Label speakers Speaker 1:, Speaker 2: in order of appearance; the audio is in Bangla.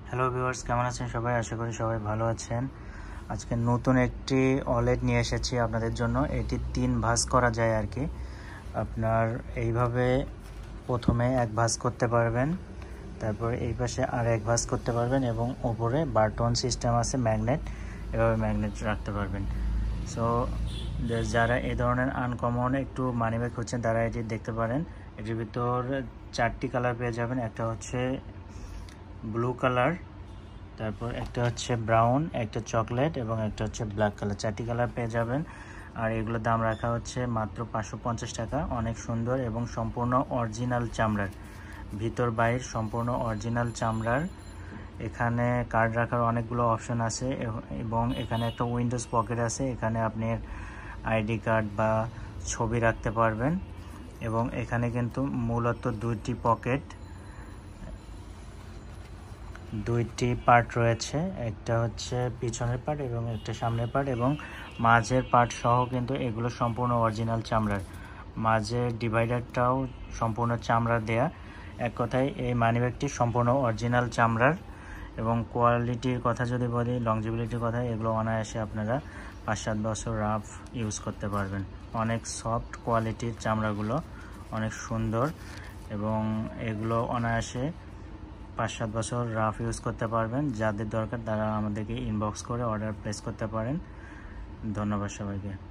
Speaker 1: হ্যালো ভিউয়ার্স, কেমন আছেন সবাই? আশা করি সবাই ভালো আছেন। আজকে নতুন একটি OLED নিয়ে এসেছি আপনাদের জন্য। এটি 3 ভাঁজ করা যায় আর কি। আপনার এইভাবে প্রথমে এক ভাঁজ করতে পারবেন, তারপর এই পাশে আর এক ভাঁজ করতে পারবেন এবং উপরে বাটন সিস্টেম আছে, ম্যাগনেট, এভাবে ম্যাগনেট রাখতে পারবেন। সো যারা এই ধরনের আনকমন একটু মানিব্যাগ খুঁজছেন তারা এটি দেখতে পারেন। এটির ভিতর 4টি কালার পেয়ে যাবেন। একটা হচ্ছে ব্লু কালার, তারপর একটা হচ্ছে ব্রাউন, একটা চকলেট এবং একটা হচ্ছে ব্ল্যাক কালার। 4টি কালার পেয়ে যাবেন। আর এগুলোর দাম রাখা হচ্ছে মাত্র 550 টাকা। অনেক সুন্দর এবং সম্পূর্ণ অরিজিনাল চামড়ার, ভিতর বাইর সম্পূর্ণ অরিজিনাল চামড়ার। এখানে কার্ড রাখার অনেকগুলো অপশন আছে এবং এখানে একটা উইন্ডোজ পকেট আছে। এখানে আপনি আইডি কার্ড বা ছবি রাখতে পারবেন। এবং এখানে কিন্তু মূলত দুইটি পার্ট রয়েছে, একটা হচ্ছে পিছনের পার্ট এবং একটা সামনের পার্ট, এবং মাঝের পার্ট সহ কিন্তু এগুলো সম্পূর্ণ অরিজিনাল চামড়ার। মাঝের ডিভাইডারটাও সম্পূর্ণ চামড়ার দেয়া। এক কথায় এই মানিব্যাগটি সম্পূর্ণ অরিজিনাল চামড়ার। এবং কোয়ালিটির কথা যদি বলি, লংজিবিলিটির কথা, এগুলো অনায়াসে আপনারা 5-7 বছর রাফ ইউজ করতে পারবেন। অনেক সফট কোয়ালিটির চামড়াগুলো, অনেক সুন্দর, এবং এগুলো অনায়াসে 5-7 বছর রাফ ইউজ করতে পারবেন। যাদের দরকার তারা আমাদেরকে ইনবক্স করে অর্ডার প্লেস করতে পারেন। ধন্যবাদ সবাইকে।